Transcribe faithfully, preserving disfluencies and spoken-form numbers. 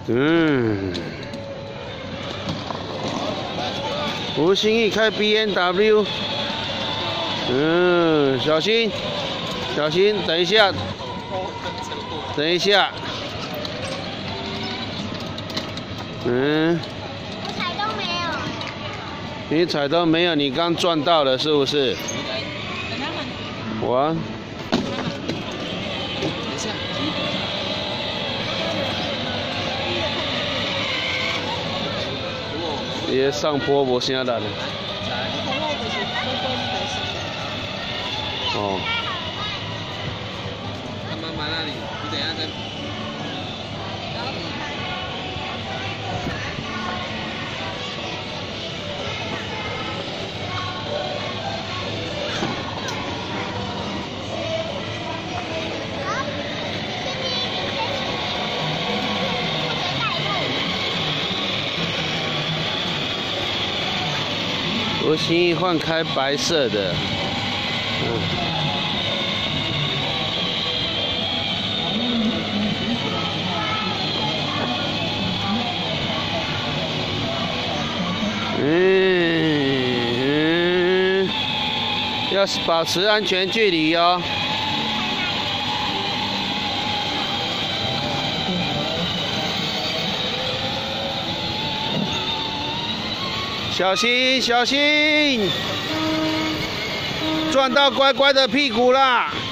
嗯，吴欣义开 B M W， 嗯，小心，小心，等一下，等一下，嗯， 我踩都没有， 你踩都没有，你刚撞到了是不是？我。 也上坡无啥力了。哦。 慢慢那里，你等下再。 我心意换开白色的，嗯，嗯，嗯要保持安全距离哦。小心，小心！撞到乖乖的屁股啦！